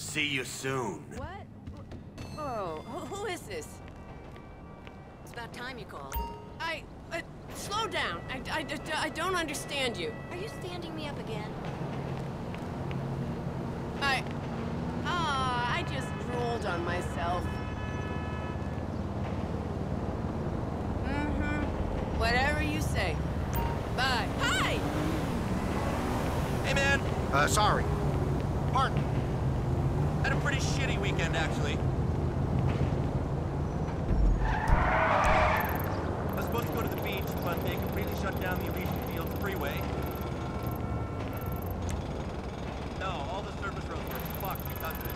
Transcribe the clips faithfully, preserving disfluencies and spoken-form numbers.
See you soon. What? Oh, who, who is this? It's about time you called. I... Uh, slow down. I, I, I don't understand you. Are you standing me up again? I... Ah, I just drooled on myself. Mm-hmm. Whatever you say. Bye. Hi! Hey, man. Uh, sorry. Pardon. Had a pretty shitty weekend, actually. I was supposed to go to the beach, but they completely shut down the Elysian Fields freeway. No, all the service roads were fucked because of it.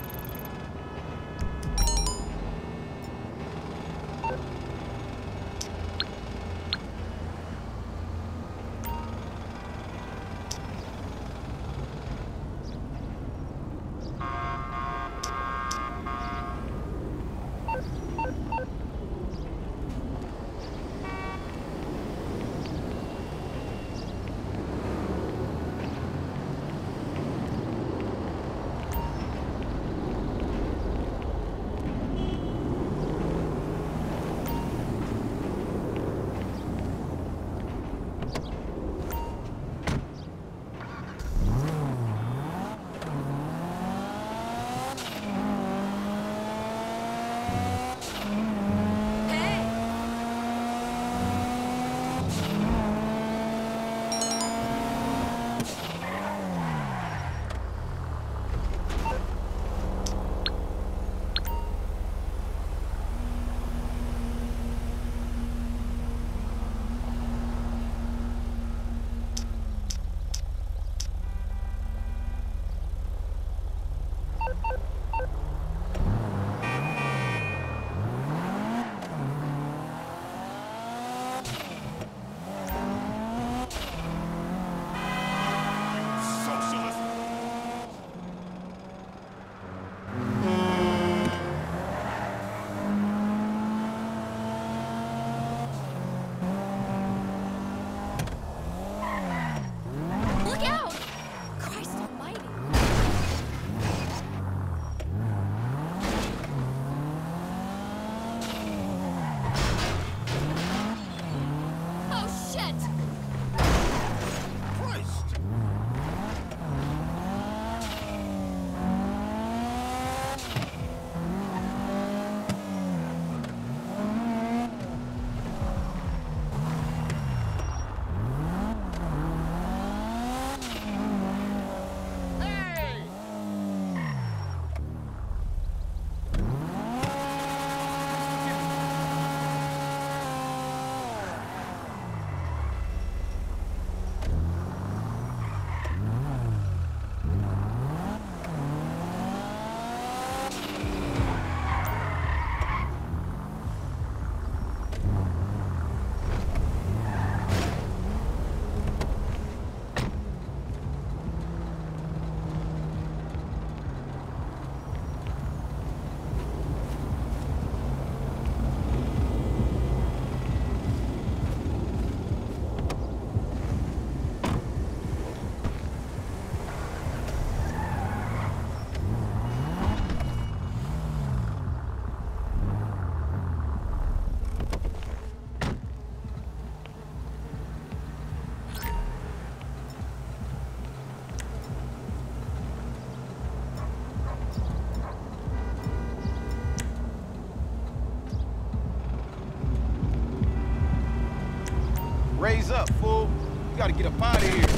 Raise up, fool. You gotta get up out of here.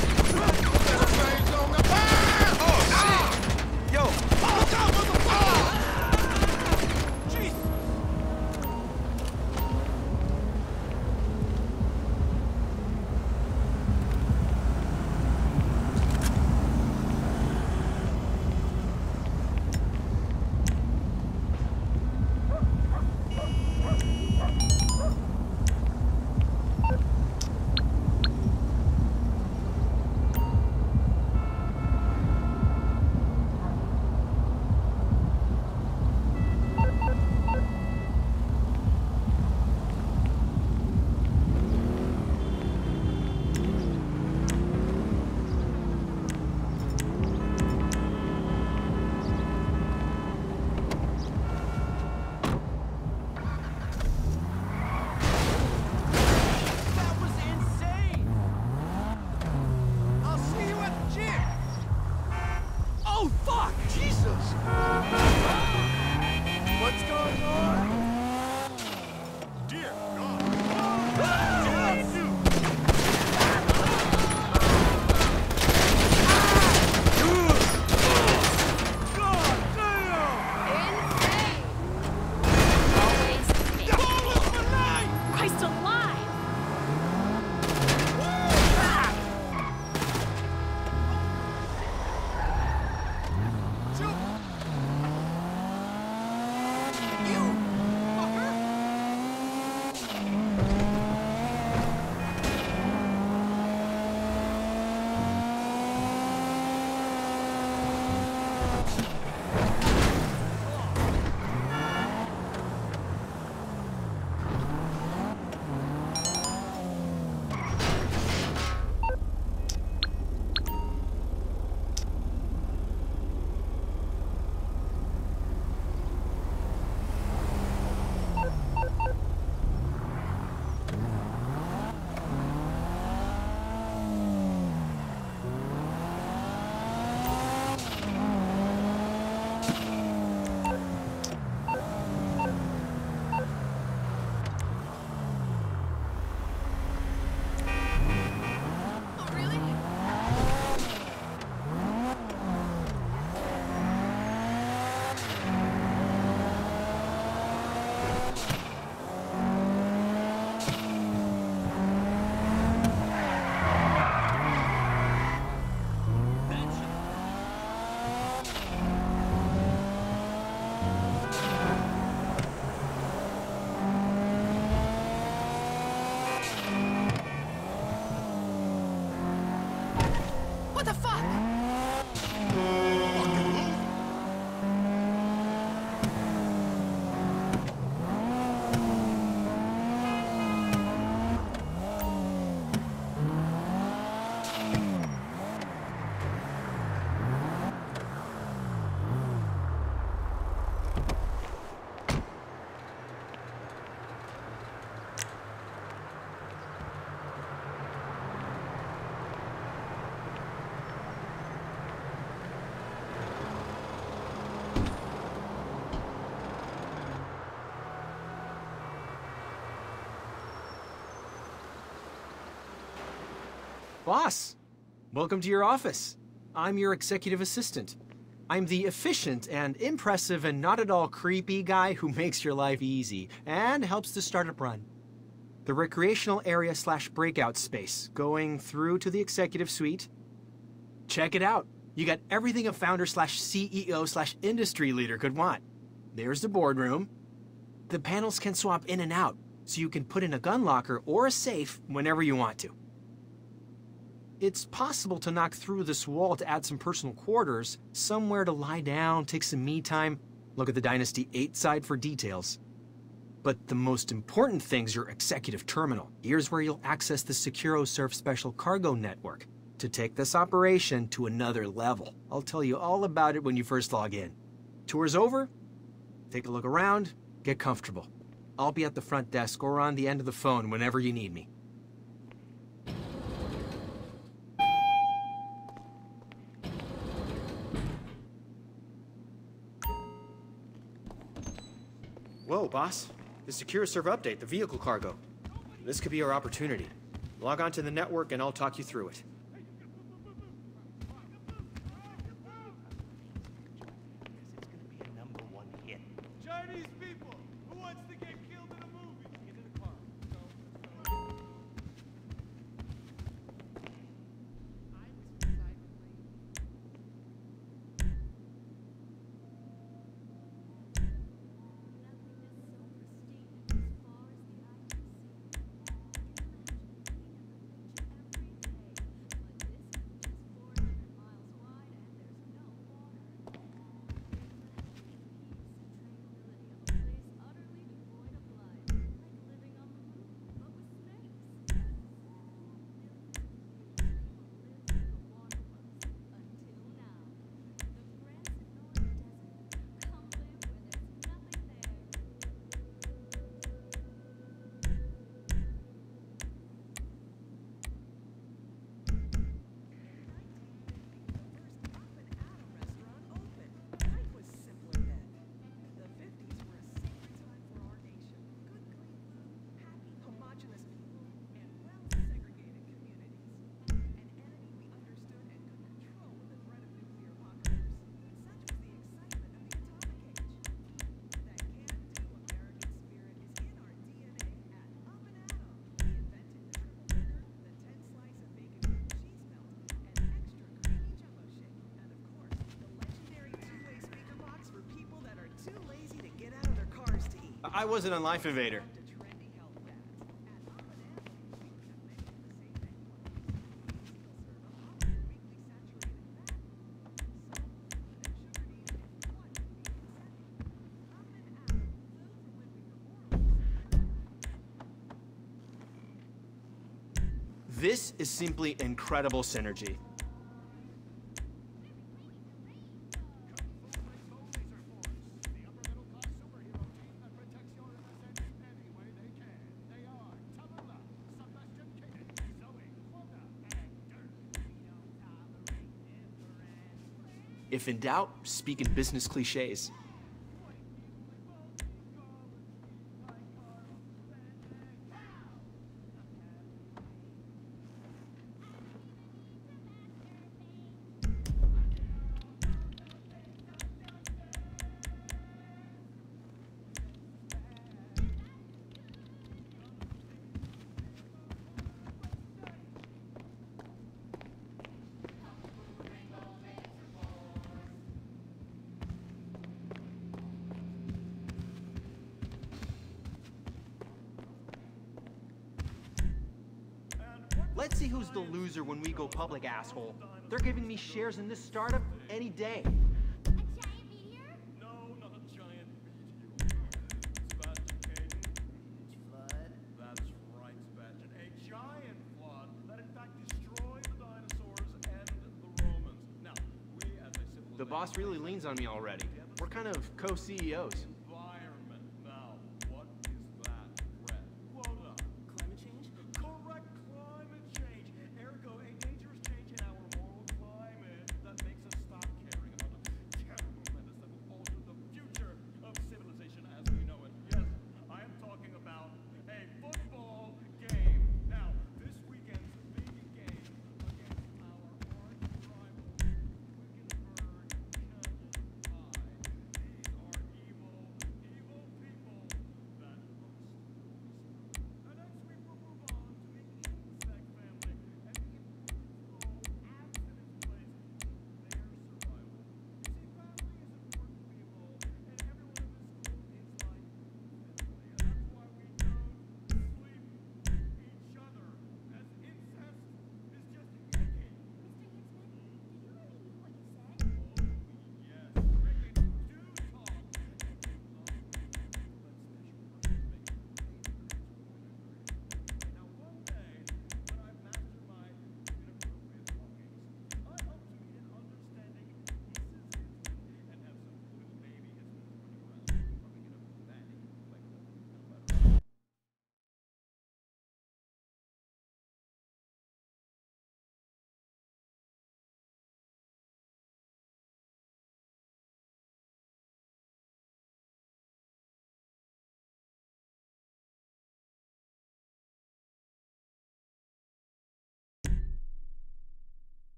Oh, shit. Yo. Look out, motherfucker! Jesus. Boss, welcome to your office. I'm your executive assistant. I'm the efficient and impressive and not at all creepy guy who makes your life easy and helps the startup run. The recreational area slash breakout space going through to the executive suite. Check it out. You got everything a founder slash C E O slash industry leader could want. There's the boardroom. The panels can swap in and out, so you can put in a gun locker or a safe whenever you want to. It's possible to knock through this wall to add some personal quarters, somewhere to lie down, take some me time. Look at the Dynasty eight side for details. But the most important thing's your executive terminal. Here's where you'll access the SecuroSurf Special Cargo Network to take this operation to another level. I'll tell you all about it when you first log in. Tour's over, take a look around, get comfortable. I'll be at the front desk or on the end of the phone whenever you need me. Whoa, boss. The SecuroSurf update, the vehicle cargo. This could be our opportunity. Log on to the network and I'll talk you through it. Chinese people! Who wants to get killed in a movie? Get in the car. I wasn't on Life Invader. This is simply incredible synergy. If in doubt, speak in business cliches. Let's see who's the loser when we go public, asshole. They're giving me shares in this startup any day. A giant meteor? No, not a giant meteor. Sebastian Caden. Huge flood? That's right, Sebastian. A giant flood that in fact destroyed the dinosaurs and the Romans. Now, we as a civilization... The boss really leans on me already. We're kind of co-C E Os. Environment. Now, what is that, Red? Quota. Climate change? Correct, climate change. Ergo, a dangerous change in our moral climate that makes us stop caring about the terrible menace that will alter the future of civilization as we know it. Yes, I am talking about a football game. Now, this weekend's big game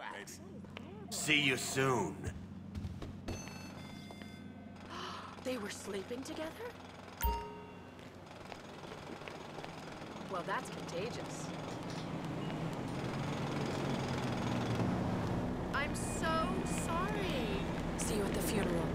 wax. See you soon. They were sleeping together? Well, that's contagious. I'm so sorry. See you at the funeral.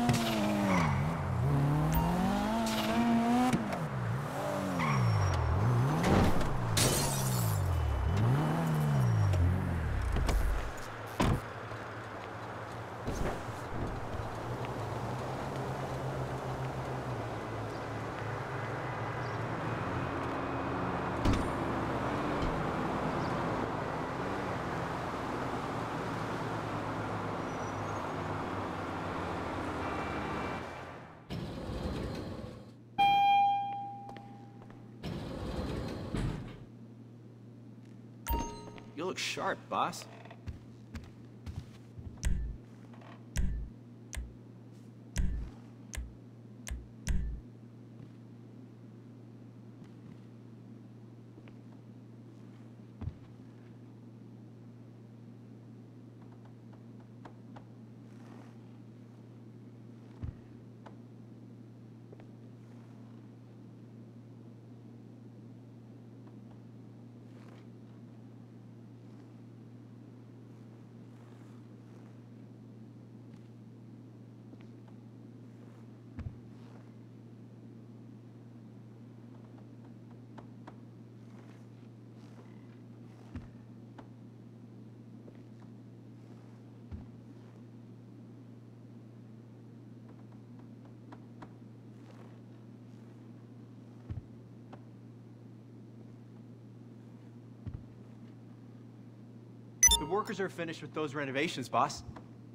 You look sharp, boss. The workers are finished with those renovations, boss.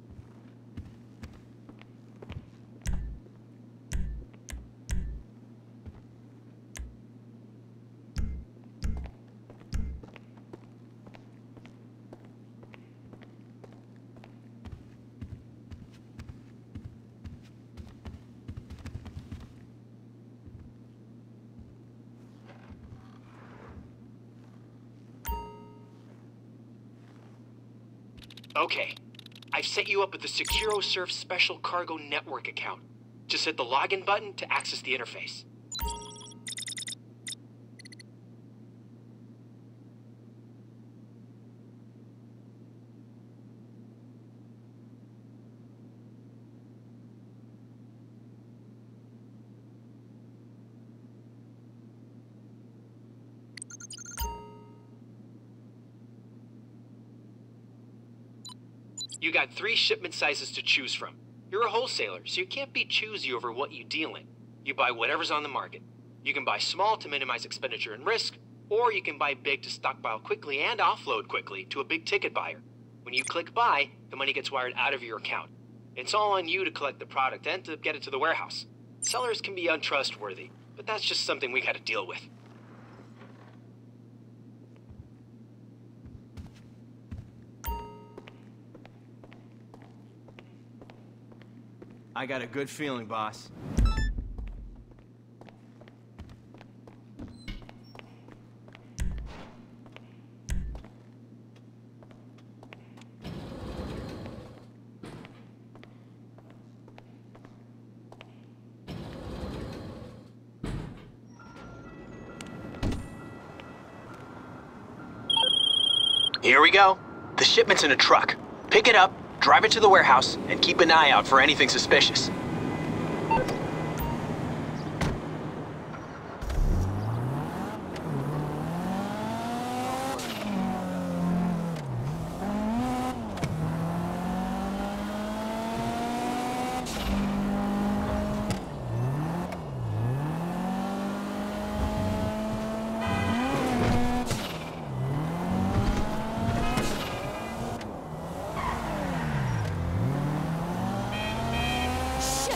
Okay, I've set you up with the SecuroSurf Special Cargo Network account. Just hit the login button to access the interface. You got three shipment sizes to choose from. You're a wholesaler, so you can't be choosy over what you deal in. You buy whatever's on the market. You can buy small to minimize expenditure and risk, or you can buy big to stockpile quickly and offload quickly to a big ticket buyer. When you click buy, the money gets wired out of your account. It's all on you to collect the product and to get it to the warehouse. Sellers can be untrustworthy, but that's just something we gotta deal with. I got a good feeling, boss. Here we go. The shipment's in a truck. Pick it up, drive it to the warehouse, and keep an eye out for anything suspicious. Shit!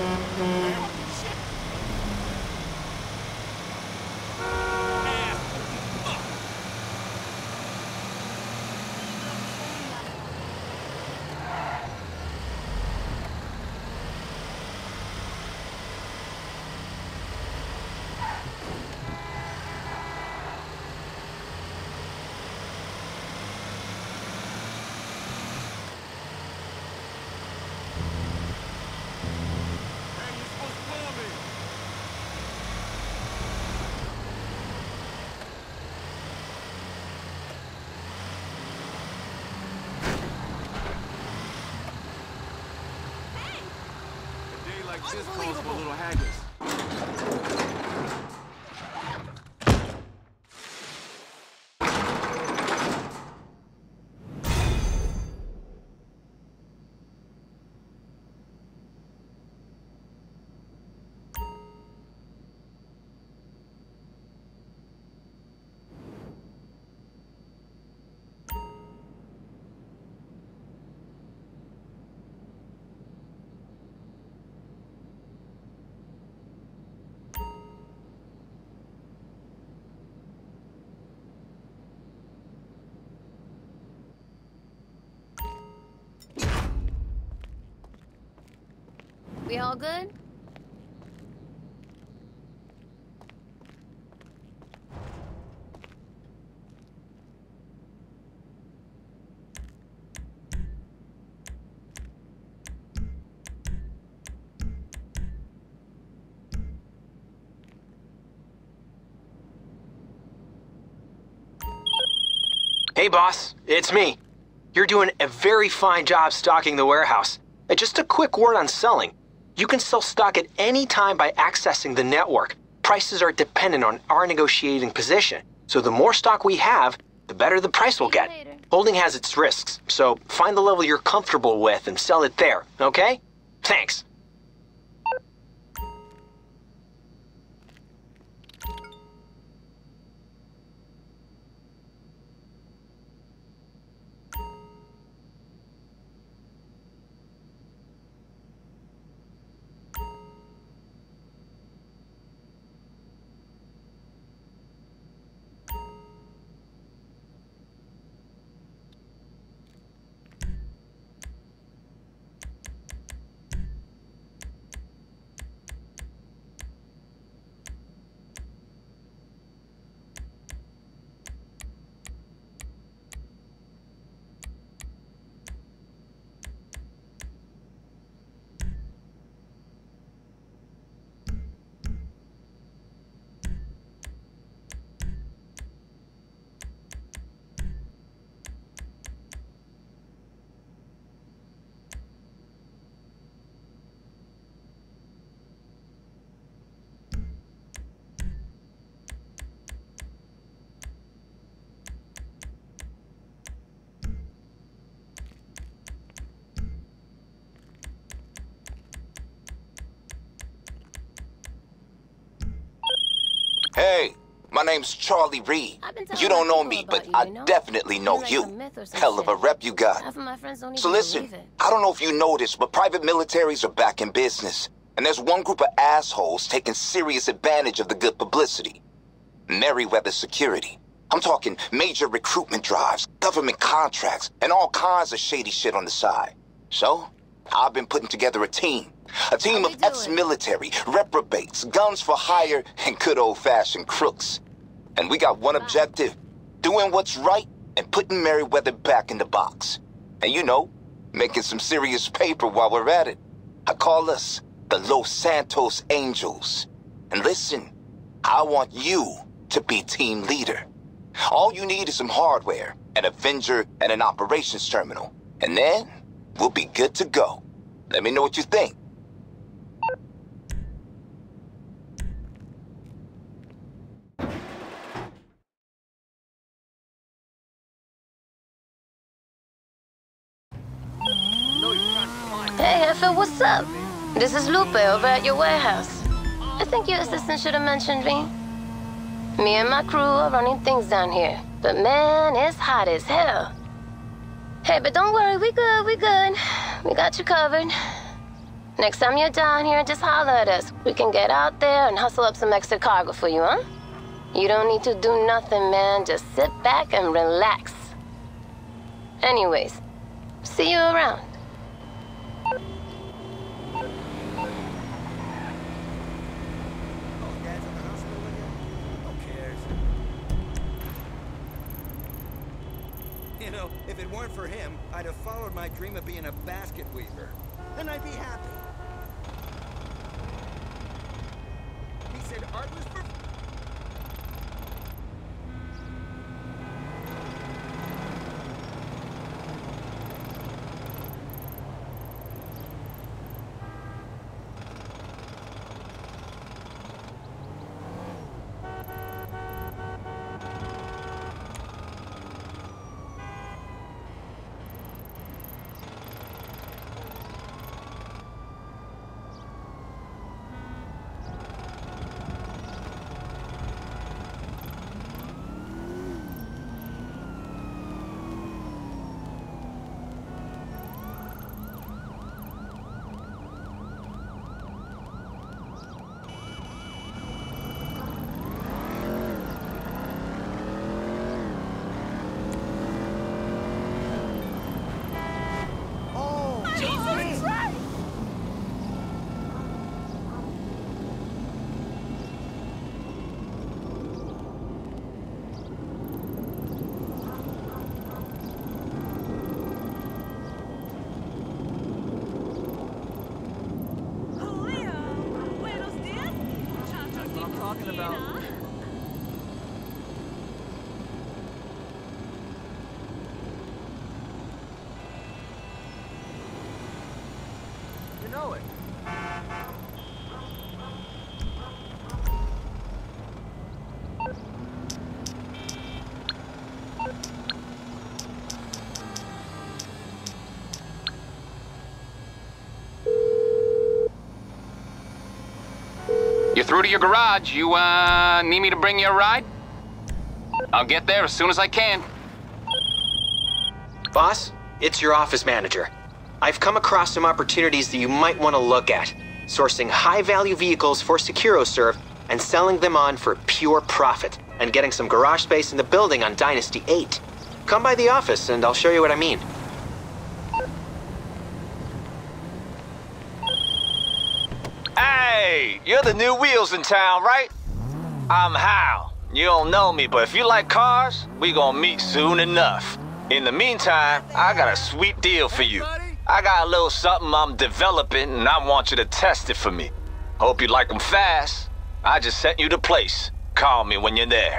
This calls for a little haggis. We all good? Hey, boss. It's me. You're doing a very fine job stocking the warehouse. And just a quick word on selling. You can sell stock at any time by accessing the network. Prices are dependent on our negotiating position. So the more stock we have, the better the price we'll get. Holding has its risks, so find the level you're comfortable with and sell it there, okay? Thanks. Hey, my name's Charlie Reed. You don't know me, but I definitely know you. Hell of a rep you got. So listen, I don't know if you noticed, but private militaries are back in business. And there's one group of assholes taking serious advantage of the good publicity. Merryweather Security. I'm talking major recruitment drives, government contracts, and all kinds of shady shit on the side. So, I've been putting together a team. A team of ex-military, reprobates, guns for hire, and good old-fashioned crooks. And we got one objective, doing what's right and putting Merryweather back in the box. And you know, making some serious paper while we're at it. I call us the Los Santos Angels. And listen, I want you to be team leader. All you need is some hardware, an Avenger, and an operations terminal. And then, we'll be good to go. Let me know what you think. Hey, Effa, what's up? This is Lupe over at your warehouse. I think your assistant should have mentioned me. Me and my crew are running things down here, but man, it's hot as hell. Hey, but don't worry, we good, we good. We got you covered. Next time you're down here, just holler at us. We can get out there and hustle up some extra cargo for you, huh? You don't need to do nothing, man. Just sit back and relax. Anyways, see you around. You know, if it weren't for him, I'd have followed my dream of being a basket weaver. Then I'd be happy. He said art was for... You know it. You're through to your garage. You, uh, need me to bring you a ride? I'll get there as soon as I can. Boss, it's your office manager. I've come across some opportunities that you might want to look at. Sourcing high-value vehicles for SecuroServe and selling them on for pure profit. And getting some garage space in the building on Dynasty eight. Come by the office and I'll show you what I mean. Hey, you're the new wheels in town, right? I'm Hal. You don't know me, but if you like cars, we gonna meet soon enough. In the meantime, I got a sweet deal for you. I got a little something I'm developing, and I want you to test it for me. Hope you like them fast. I just sent you the place. Call me when you're there.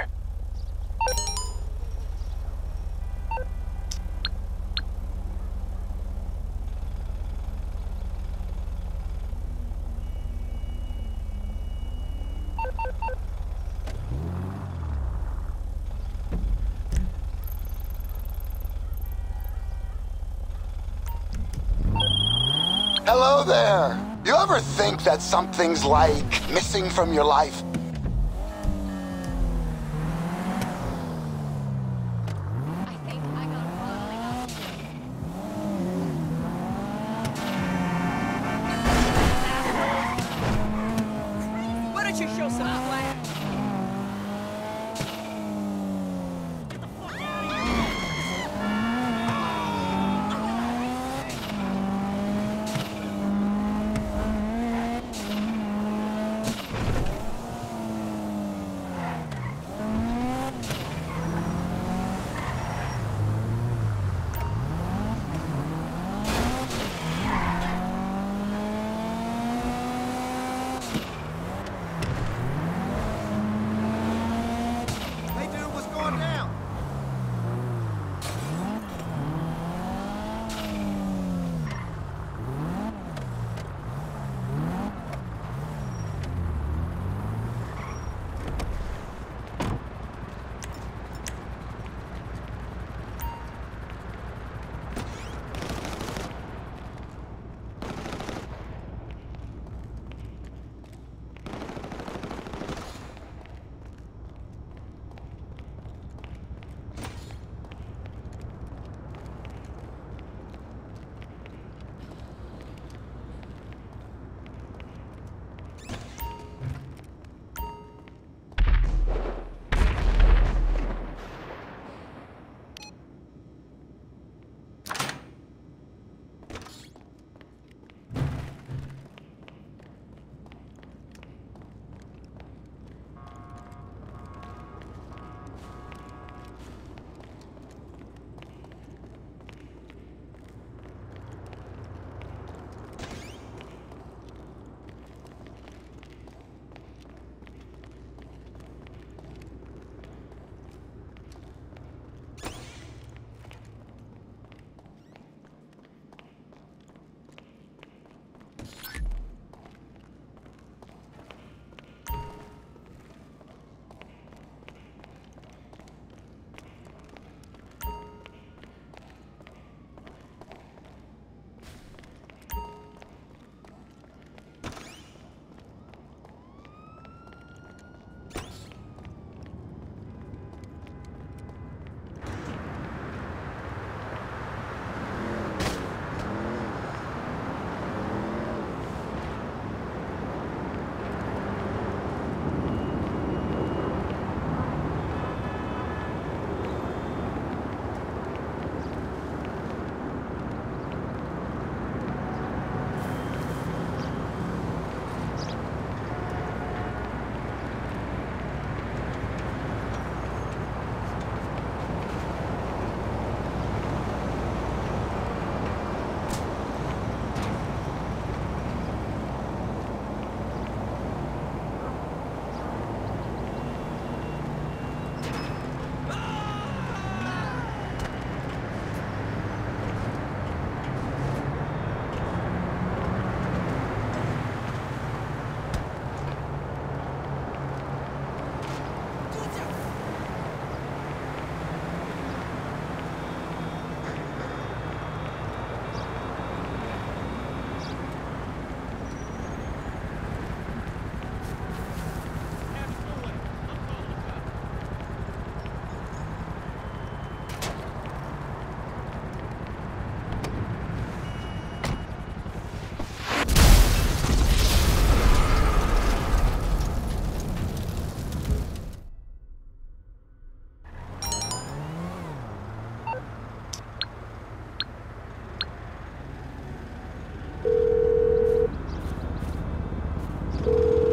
Hello there. You ever think that something's like missing from your life? Why don't you show some flair?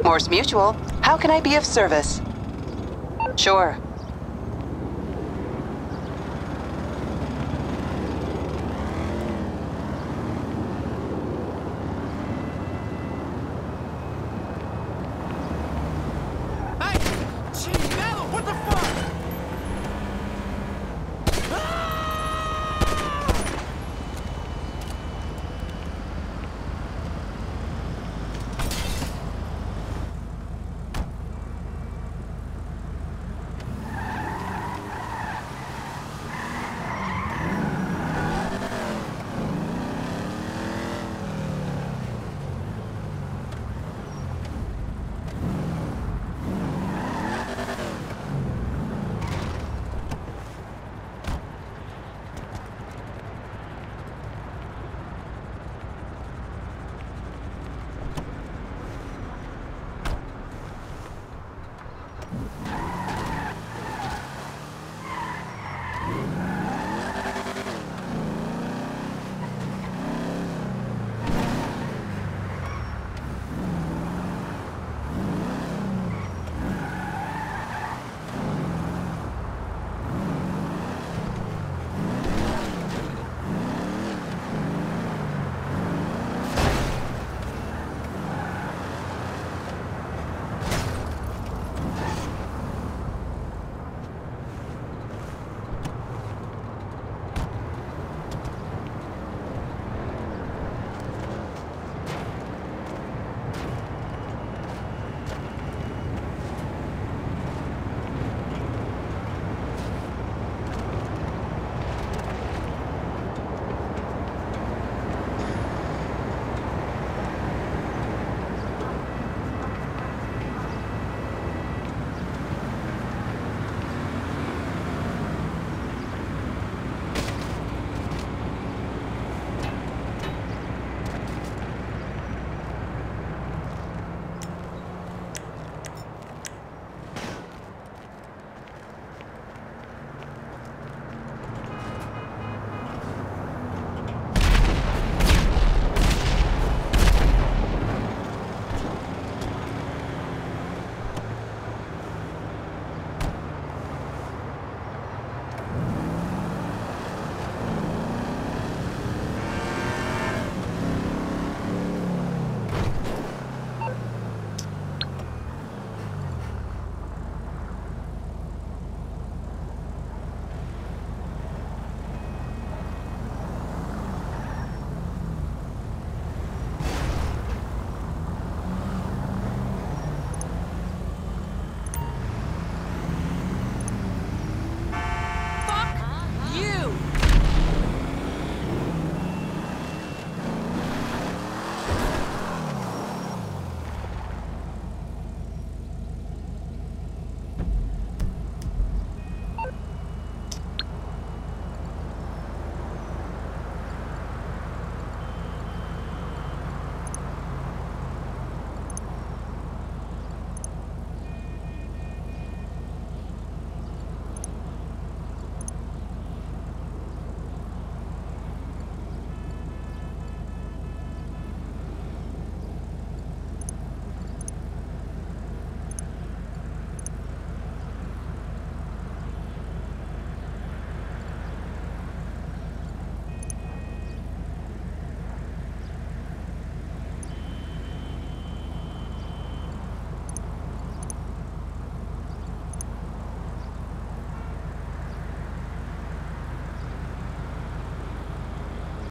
Morse Mutual, how can I be of service? Sure.